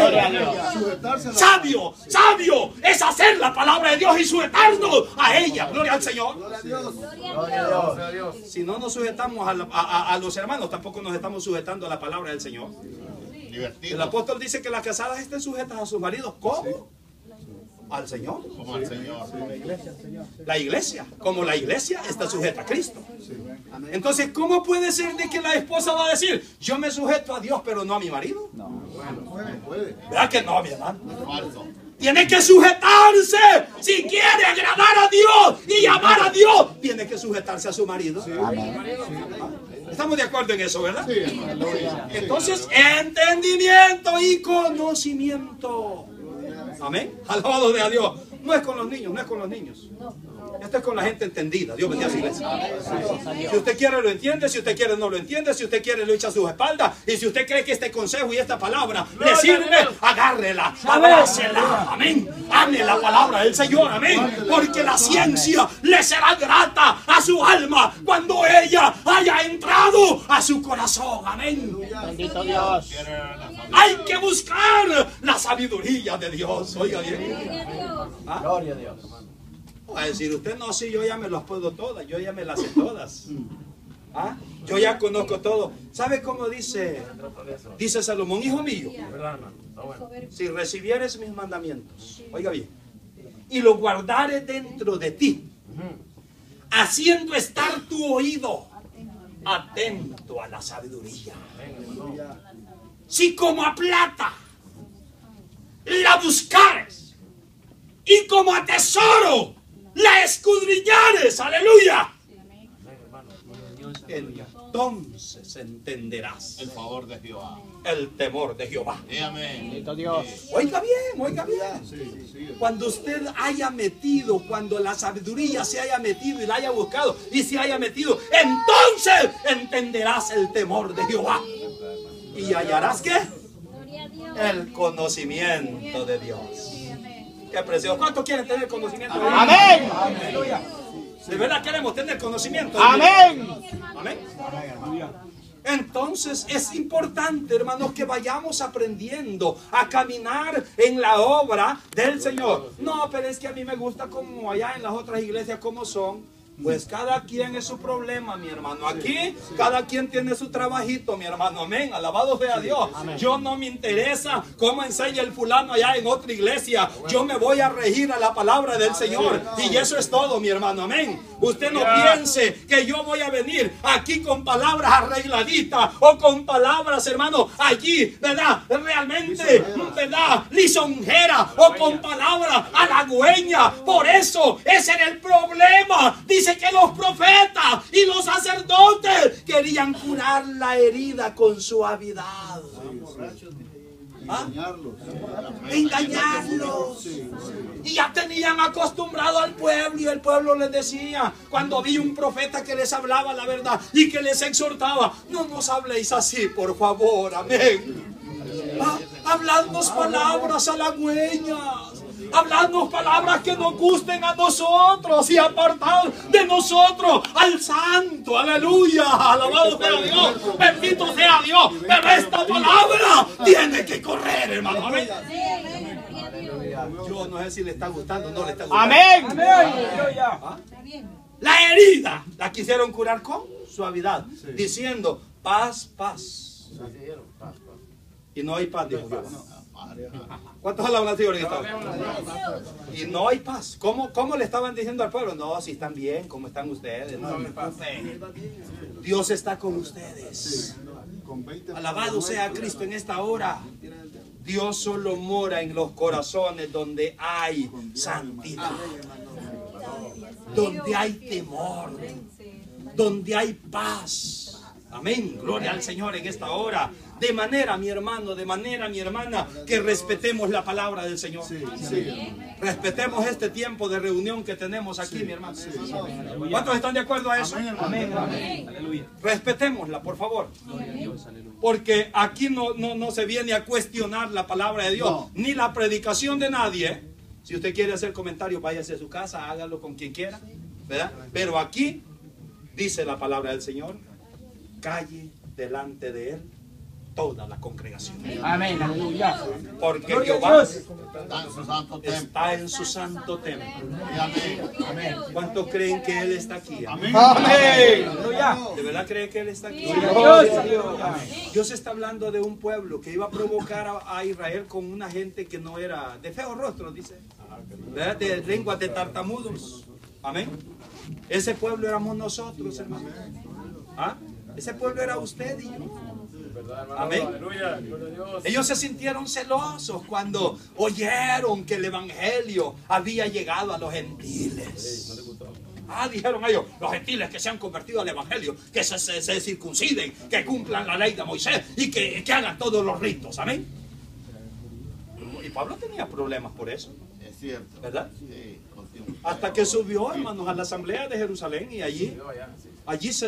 Sabio es hacer la palabra de Dios y sujetarnos a ella. Gloria al Señor. Gloria a Dios. Si no nos sujetamos a los hermanos, tampoco nos estamos sujetando a la palabra del Señor. El apóstol dice que las casadas estén sujetas a sus maridos. ¿Cómo? Al Señor. Como al Señor. La iglesia, como la iglesia está sujeta a Cristo. Entonces, ¿cómo puede ser de que la esposa va a decir: yo me sujeto a Dios pero no a mi marido? ¿Verdad que no, mi hermano? Tiene que sujetarse. Si quiere agradar a Dios y amar a Dios, tiene que sujetarse a su marido. Estamos de acuerdo en eso, ¿verdad? Entonces, entendimiento y conocimiento. Amén. Alabado sea Dios. No es con los niños, no es con los niños. Esto es con la gente entendida. Dios bendiga a su iglesia. Si usted quiere lo entiende, si usted quiere no lo entiende, si usted quiere lo echa a sus espaldas. Y si usted cree que este consejo y esta palabra le sirve, agárrela, abrácela. Amén. Ame la palabra del Señor. Amén. Porque la ciencia le será grata a su alma cuando ella haya entrado a su corazón. Amén. Bendito Dios. Hay que buscar la sabiduría de Dios. Oiga bien. ¿Ah? Gloria a Dios. Va a decir usted: no, sí, yo ya me las puedo todas, yo ya me las sé todas. ¿Ah? Yo ya conozco todo. ¿Sabe cómo dice Salomón? Hijo mío, si recibieres mis mandamientos, oiga bien, y lo guardares dentro de ti, haciendo estar tu oído atento a la sabiduría. Si como a plata la buscares y como a tesoro la escudriñares, aleluya, entonces entenderás El favor de Jehová. el temor de Jehová. Amén. Bendito Dios. Oiga bien. Cuando usted haya metido, cuando la sabiduría se haya metido y la haya buscado y se haya metido, entonces entenderás el temor de Jehová. ¿Y hallarás qué? El conocimiento de Dios. Qué precioso. ¿Cuántos quieren tener conocimiento de Dios? Amén. ¿De verdad queremos tener conocimiento? Amén. Amén. Entonces es importante, hermanos, que vayamos aprendiendo a caminar en la obra del Señor. No, pero es que a mí me gusta como allá en las otras iglesias como son. Pues cada quien es su problema, mi hermano. Aquí cada quien tiene su trabajito, mi hermano. Amén. Alabado sea Dios. Yo no me interesa cómo enseña el fulano allá en otra iglesia. Yo me voy a regir a la palabra del Señor. Y eso es todo, mi hermano. Amén. Usted no piense que yo voy a venir aquí con palabras arregladitas o con palabras, hermano, allí, ¿verdad? Realmente, ¿verdad? Lisonjera o con palabras halagüeñas. Por eso, ese era el problema. Dice que los profetas y los sacerdotes querían curar la herida con suavidad. ¿Ah? Engañarlos. Y ya tenían acostumbrado al pueblo, y el pueblo les decía, cuando había un profeta que les hablaba la verdad y que les exhortaba: no nos habléis así, por favor, amén. Habladnos palabras halagüeñas. Habladnos palabras que nos gusten a nosotros y apartad de nosotros al santo. Aleluya. Alabado sea Dios. Bendito sea Dios. Pero esta palabra tiene que correr, hermano. Amén. Yo no sé si le está gustando o no le está gustando. Amén. ¿Ah? La herida la quisieron curar con suavidad, diciendo: paz, paz. Y no hay paz, dijo Jehová. ¿Cuántos alaban al Señor en esta hora? Y no hay paz. ¿Cómo le estaban diciendo al pueblo? No, si están bien, ¿cómo están ustedes? No, Dios está con ustedes. Alabado sea Cristo en esta hora. Dios solo mora en los corazones donde hay santidad, donde hay temor, donde hay paz. Amén. Gloria al Señor en esta hora. De manera, mi hermano, de manera, mi hermana, que respetemos la palabra del Señor. Respetemos este tiempo de reunión que tenemos aquí, mi hermano. ¿Cuántos están de acuerdo a eso? Amén. Aleluya. Respetémosla, por favor. Porque aquí no se viene a cuestionar la palabra de Dios, ni la predicación de nadie. Si usted quiere hacer comentarios, váyase a su casa, hágalo con quien quiera, ¿verdad? Pero aquí dice la palabra del Señor: calle delante de él toda la congregación. Amén. Aleluya. Porque Jehová Está en su santo templo. está en su santo templo. Amén. ¿Cuántos creen que Él está aquí? Amén. Aleluya. ¿De verdad creen que Él está aquí? Dios. Dios está hablando de un pueblo que iba a provocar a Israel con una gente que no era de feos rostros, dice, ¿verdad? De lenguas de tartamudos. Amén. Ese pueblo éramos nosotros, hermano. ¿Ah? Ese pueblo era usted y yo. Amén. Ellos se sintieron celosos cuando oyeron que el evangelio había llegado a los gentiles. Dijeron ellos: los gentiles que se han convertido al evangelio, que se circunciden, que cumplan la ley de Moisés y que hagan todos los ritos. Amén. Y Pablo tenía problemas por eso. Es cierto. ¿Verdad? Sí, Hasta que subió, hermanos, a la asamblea de Jerusalén, y allí se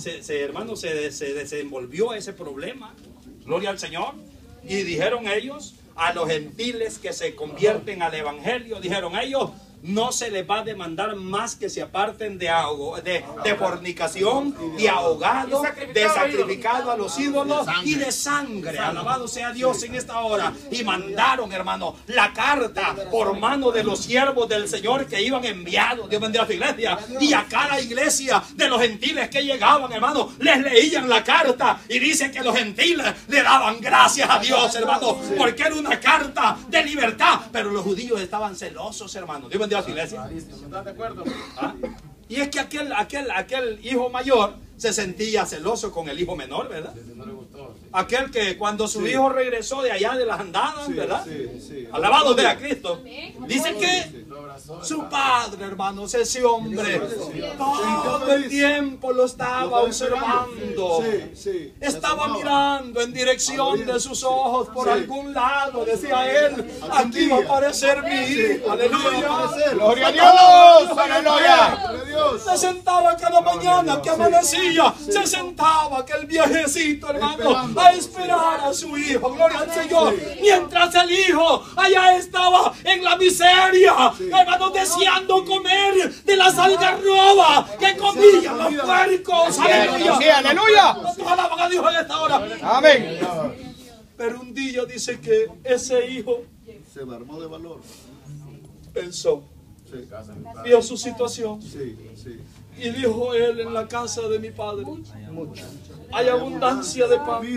desenvolvió ese problema. Gloria al Señor. Y dijeron ellos a los gentiles que se convierten al evangelio, dijeron ellos: no se les va a demandar más que se aparten de fornicación, de ahogado, de sacrificado a los ídolos y de sangre. Alabado sea Dios en esta hora. Y mandaron, hermano, la carta por mano de los siervos del Señor que iban enviados. Dios bendiga a su iglesia. Y a cada iglesia de los gentiles que llegaban, hermano, les leían la carta. Y dicen que los gentiles le daban gracias a Dios, hermano, porque era una carta de libertad. Pero los judíos estaban celosos, hermano. Dios bendiga a su iglesia. ¿Estás de acuerdo? Y es que aquel hijo mayor se sentía celoso con el hijo menor, ¿verdad? Aquel que cuando su hijo regresó de allá de las andadas, ¿verdad? Alabado sea Cristo. Dice que su padre, hermanos, ese hombre, todo el tiempo lo estaba observando. Estaba mirando en dirección de sus ojos por algún lado. Decía él: aquí va a aparecer mi hijo. Aleluya. Gloria a Dios. Aleluya. Se sentaba cada mañana que amanecía, se sentaba aquel viejecito, hermano, a esperar a su hijo. Gloria al Señor. Mientras el hijo allá estaba en la miseria, hermano, deseando comer de las algarrobas que comían los puercos. Aleluya. Aleluya. ¿Cuántos alaban a Dios en esta hora? Amén. Pero un día dice que ese hijo Se armó de valor. pensó, vio su situación, Y dijo él: en la casa de mi padre hay abundancia de pan.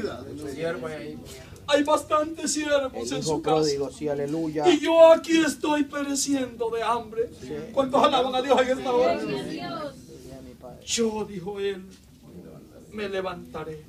Hay bastantes siervos en su casa. Sí, aleluya. Y yo aquí estoy pereciendo de hambre. ¿Cuántos alaban a Dios en esta hora? Yo, dijo él, me levantaré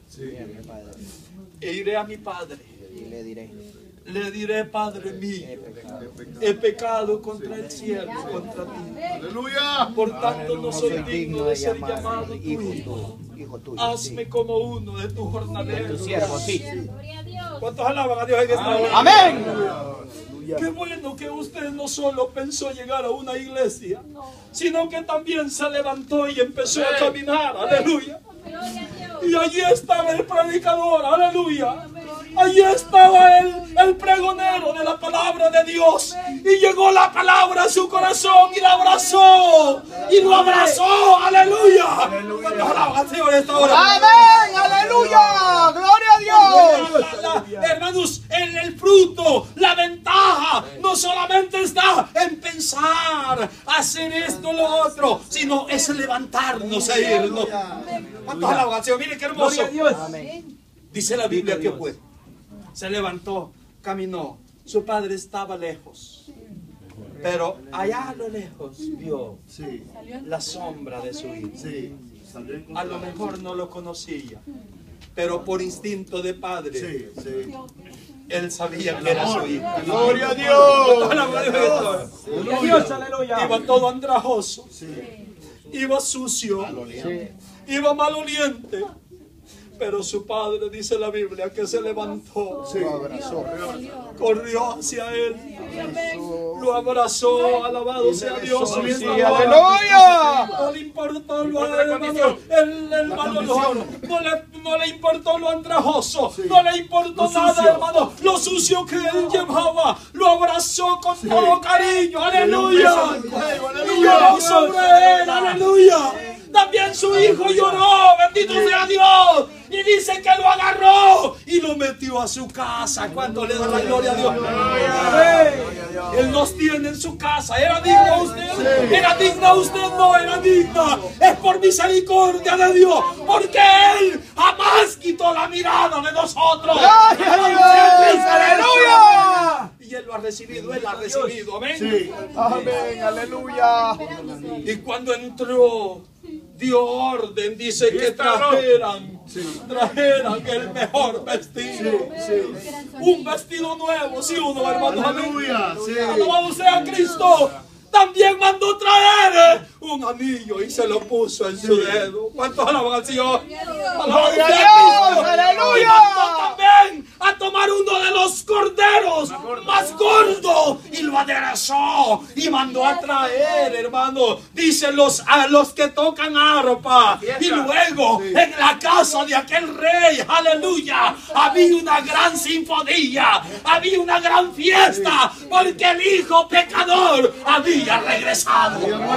e iré a mi padre. Y le diré: Padre mío, he pecado contra el cielo, contra ti. Aleluya. Por tanto, no soy digno de ser llamado tu hijo. Hazme como uno de tus jornaleros. Sí. ¿Cuántos alaban a Dios en esta hora? Amén. Qué bueno que usted no solo pensó llegar a una iglesia, sino que también se levantó y empezó a caminar. Aleluya. Y allí estaba el predicador. Aleluya. Allí estaba el pregonero de la palabra de Dios. Y llegó la palabra a su corazón y la abrazó. Y lo abrazó. Aleluya. ¿Cuántos alaban al Señor en esta hora? Amén. Aleluya. Gloria a Dios. Hermanos, en el fruto, la ventaja no solamente está en pensar, hacer esto, lo otro, sino es levantarnos e irnos. ¿Cuántos alaban al Señor? Miren qué hermoso. Dice la Biblia que fue. Se levantó, caminó. Su padre estaba lejos. Pero allá a lo lejos vio la sombra de su hijo. A lo mejor no lo conocía, pero por instinto de padre, él sabía que era su hijo. Gloria a Dios. Gloria a Dios, aleluya. Iba todo andrajoso, iba sucio, iba maloliente. Pero su padre, dice la Biblia, que se levantó, corrió hacia él, lo abrazó, alabado sea Dios. ¡Aleluya! No le importó lo el mal olor, no le importó lo andrajoso, no le importó nada, hermano, lo sucio que él llevaba, lo abrazó con todo cariño. Aleluya. Y lloró sobre él. Aleluya. También su hijo lloró, bendito sea Dios. Y dice que lo agarró y lo metió a su casa. ¿Cuánto le da la gloria a Dios? Él nos tiene en su casa. ¿Era digno usted? ¿Era digna usted? No era digna. Es por misericordia de Dios. Porque Él jamás quitó la mirada de nosotros. ¡Aleluya! Y Él lo ha recibido. Él lo ha recibido. Amén. Amén. Aleluya. Y cuando entró, dio orden, dice que trajeran el mejor vestido. Un vestido nuevo, sí, uno, hermano. Aleluya. Alabado sea Cristo. También mandó traer un anillo y se lo puso en su dedo. ¿Cuántos alaban al Señor? Alabado sea Cristo. ¡Aleluya! Y mandó también a tomar uno de los corderos más gordo y lo aderezó y mandó a traer, hermano, dicen a los que tocan arpa. Y luego en la casa de aquel rey, aleluya, había una gran sinfonía, había una gran fiesta, porque el hijo pecador había regresado.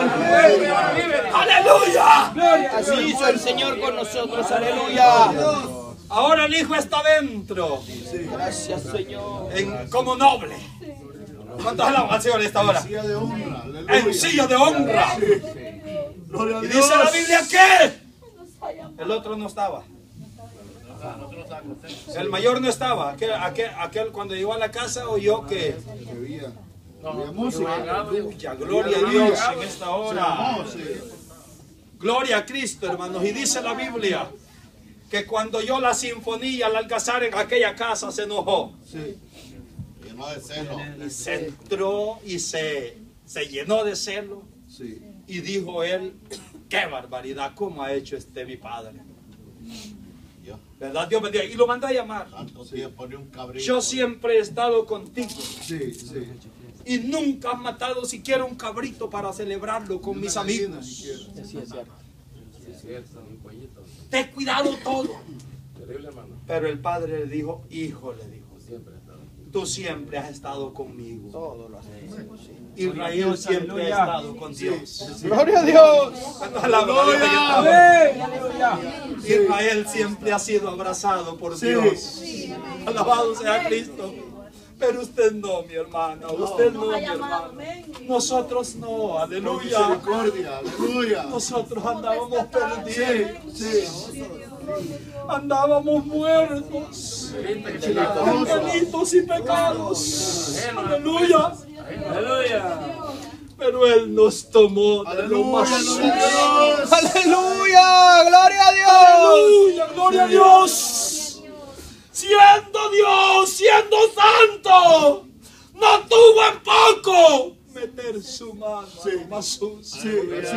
Aleluya. Así hizo el Señor con nosotros. Aleluya. Ahora el hijo está dentro. Gracias, Señor. Como noble. ¿Cuántos alaban al Señor en esta hora? Silla de honra. En silla de honra. Gloria a Y Dios. dice la Biblia que el otro no estaba. El mayor no estaba. Aquel cuando llegó a la casa oyó que Había música. aleluya, gloria a Dios en esta hora. Gloria a Cristo, hermanos. Y dice la Biblia que cuando oyó la sinfonía al alcázar en aquella casa se enojó. Llenó de celo. Y se entró y se llenó de celo. Y dijo él: qué barbaridad, ¿cómo ha hecho mi padre? ¿Verdad? Dios bendiga. Y lo mandó a llamar. Tanto tiempo ni un cabrito. Yo siempre he estado contigo. Sí. Y nunca has matado siquiera un cabrito para celebrarlo con mis amigos. Sí, es cierto. Te he cuidado todo. Pero el padre le dijo: hijo, le dijo, tú siempre has estado conmigo. Todo lo hacemos. Israel siempre ha estado con Dios. Gloria a Dios. Israel siempre ha sido abrazado por Dios. Alabado sea Cristo. Pero usted no, mi hermana. Usted no, mi hermano. Nosotros no. Aleluya. Misericordia, aleluya. Nosotros andábamos perdidos. Sí. Andábamos muertos en delitos y pecados. Aleluya. Aleluya. Pero Él nos tomó de lo más sucio. Aleluya, gloria a Dios. Aleluya, gloria a Dios. Siendo Dios, siendo santo, no tuvo en poco meter su mano más sucia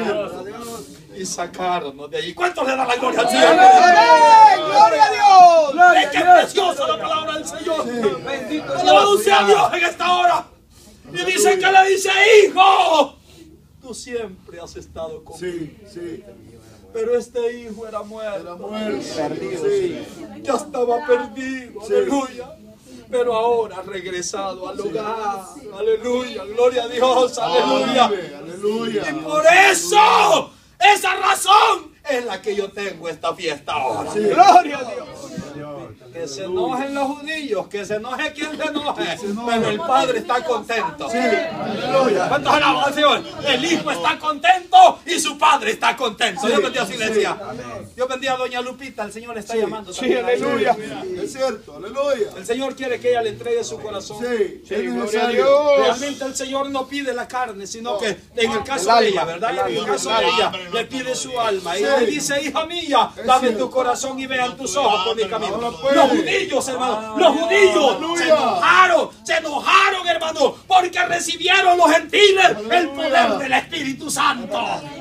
y sacarnos de ahí. ¿Cuántos le dan la gloria al Señor? Gloria a Dios. ¡Es que preciosa la palabra del Señor! Alabado sea Dios en esta hora. Y dice que le dice: hijo, tú siempre has estado conmigo. Sí. Pero este hijo era muerto. Era muerto. Perdido, Ya estaba perdido. Aleluya. Pero ahora ha regresado al hogar. Aleluya. Gloria a Dios. Aleluya. Aleluya. Y por eso, esa razón es la que yo tengo esta fiesta ahora. Gloria a Dios. Que se enojen los judíos, que se enoje quien se enoje, pero el Padre está contento. ¿Cuántos alaban al Señor? El Hijo está contento y su Padre está contento. Dios bendiga a su iglesia. Dios bendiga a doña Lupita, el Señor le está llamando. Sí, aleluya. Es cierto, aleluya. El Señor quiere que ella le entregue su corazón. Sí, es gloria a necesario. Dios. Realmente el Señor no pide la carne, sino que en el caso de ella, ¿verdad? En el caso de ella, le pide su alma. Y le dice: hija mía, dame tu corazón y vean tus ojos por mi camino. Los judíos, hermano, los judíos se enojaron, hermano, porque recibieron los gentiles el poder del Espíritu Santo.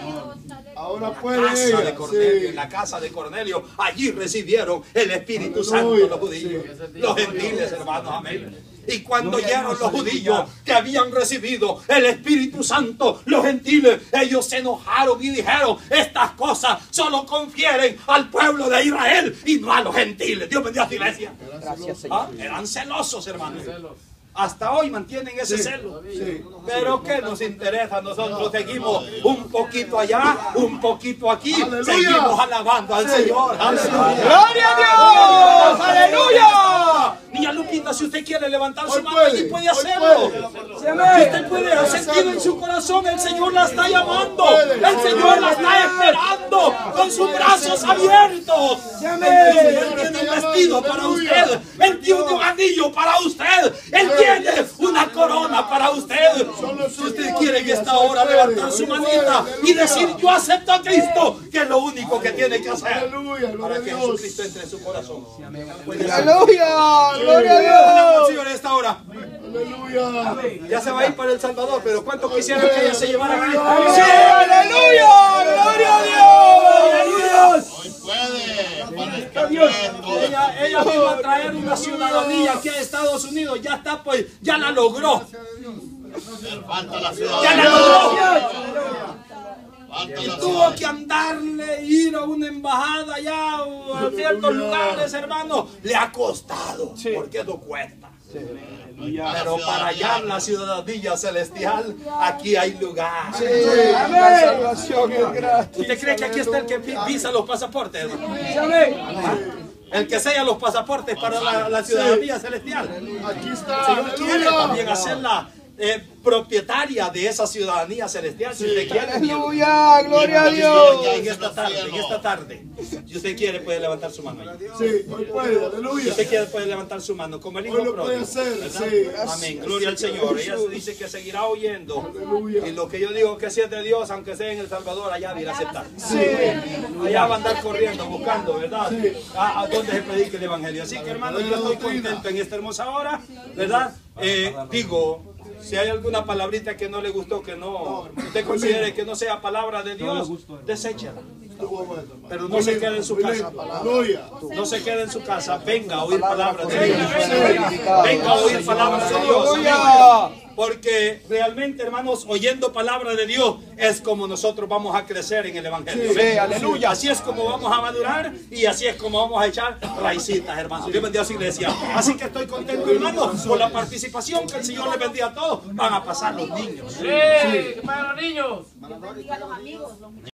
Ahora Casa puede de ella. Cornelio, en la casa de Cornelio, allí recibieron el Espíritu Santo los judíos, los gentiles, hermanos, amén. Y cuando oyeron los judíos que habían recibido el Espíritu Santo, los gentiles, ellos se enojaron y dijeron: estas cosas solo confieren al pueblo de Israel y no a los gentiles. Dios bendiga a su iglesia. Gracias, Señor. Eran celosos, hermanos. Hasta hoy mantienen ese celo. Pero ¿qué nos interesa? Nosotros seguimos un poquito allá, un poquito aquí. Seguimos alabando al Señor. Aleluya. Gloria a Dios. Aleluya. Niña Lupita, si usted quiere levantar su Hoy mano, puede, allí puede hoy hacerlo. puede. Si usted puede sentir en su corazón, el Señor la está llamando. El Señor la está esperando con sus brazos abiertos. Él tiene un vestido para usted. Él tiene un anillo para usted. Él tiene una corona para usted. Si usted quiere en esta hora levantar su manita y decir: yo acepto a Cristo, que es lo único que tiene que hacer Aleluya, para gloria a que Dios. Jesucristo entre en su corazón. Aleluya. Gloria a Dios. Señor, esta hora Aleluya. ya se va a ir para El Salvador, pero ¿cuánto quisieran que ella se llevara a Cristo? Sí, aleluya. Gloria a Dios. Hoy puede. Para el Ella vino a traer una ciudadanía aquí a Estados Unidos. Ya está, pues, ya la logró. Falta la Ya la logró. Falta Y la tuvo que andarle, ir a una embajada allá o a ciertos lugares, hermano. Le ha costado, porque no cuesta. Pero para hallar la ciudadanía celestial, aquí hay lugar. La salvación es gratis. ¿Usted cree que aquí está el que visa los pasaportes, hermano? El que sella los pasaportes para la ciudadanía celestial. Aquí El está. Señor quiere también Aleluya. hacerla propietaria de esa ciudadanía celestial. Si usted quiere, Aleluya. Gloria a Dios. en esta tarde, si usted quiere, puede levantar su mano. Sí, hoy puede. Si Aleluya. usted quiere, puede levantar su mano como el hijo Hoy lo puede pródigo, hacer. ¿verdad? Sí. Amén, gloria al Señor. Ella se dice que seguirá oyendo. Aleluya. Y lo que yo digo que si es de Dios, aunque sea en El Salvador, allá dirá aceptar. Allá va a andar corriendo, buscando, ¿verdad? A donde se predique el Evangelio. Así que, hermano, yo estoy contento en esta hermosa hora, ¿verdad? Digo, si hay alguna palabrita que no le gustó, que no, usted considere que no sea palabra de Dios, deséchela. Pero no se quede en su casa. Aleluya. No se quede en su casa. Venga a oír palabras de Dios. Venga a oír palabras de Dios. Amén. Porque realmente, hermanos, oyendo palabra de Dios es como nosotros vamos a crecer en el Evangelio. Sí, aleluya. Así es como vamos a madurar y así es como vamos a echar raicitas, hermanos. Dios bendiga a su iglesia. Así que estoy contento, hermanos, por la participación que el Señor les bendiga a todos. Van a pasar los niños. Sí, para los niños. Dios bendiga a los amigos.